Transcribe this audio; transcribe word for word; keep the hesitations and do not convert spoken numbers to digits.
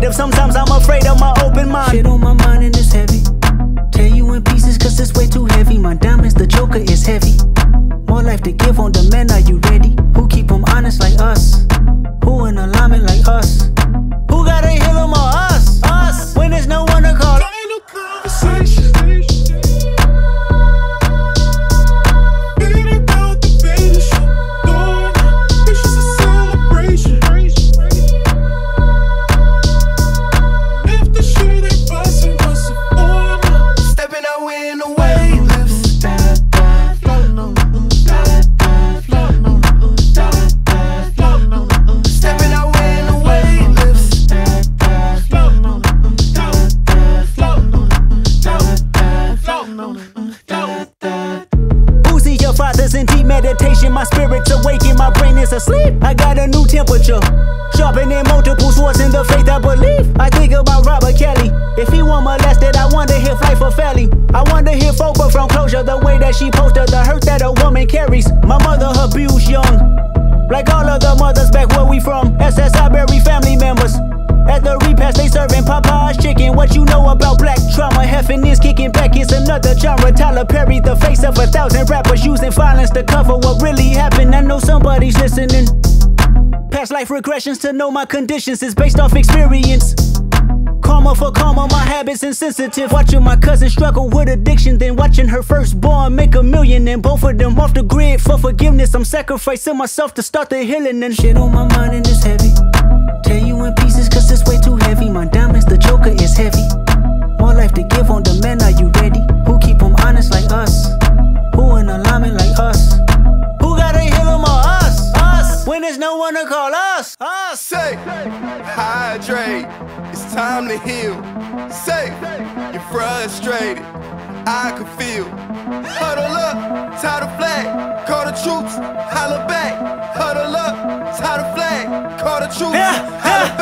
sensitive. Sometimes I'm afraid of my open mind. Shit on my mind and it's heavy. Tear you in pieces cause it's way too heavy. My diamonds, the joker is heavy. More life to give on demand, are you ready? Who keep them honest like us? Who in alignment like us? Who gotta heal them or us? Us, when there's no one to call. In deep meditation, my spirit's awakened, my brain is asleep. I got a new temperature, sharpening multiple swords in the faith I believe. I think about Robert Kelly. If he were molested, I wonder if life were failing. I wonder if Oprah from Closure, the way that she posted the hurt that a woman carries. My mother abused young, like all of the mothers back where we from. S S I bury family members. At the repast they serving Popeye's chicken. What you know about black trauma? Heffing is kicking back, it's another genre. Tyler Perry, the face of a thousand rappers, using violence to cover what really happened. I know somebody's listening. Past life regressions to know my conditions is based off experience. Karma for karma, my habits insensitive. Watching my cousin struggle with addiction, then watching her firstborn make a million, and both of them off the grid for forgiveness. I'm sacrificing myself to start the healing. And shit on my mind and it's heavy. Tear you in pieces cause it's way too heavy. My diamonds, the joker is heavy. More life to give on demand, are you ready? Who keep them honest like us? Who in alignment like us? Who gotta heal them or us? Us, when there's no one to call us. Us. Say, hydrate, it's time to heal. Say, you're frustrated, I can feel. Huddle up, tie the flag, call the troops, holla back. Huddle up, tie the flag, call the troops, yeah, holla yeah.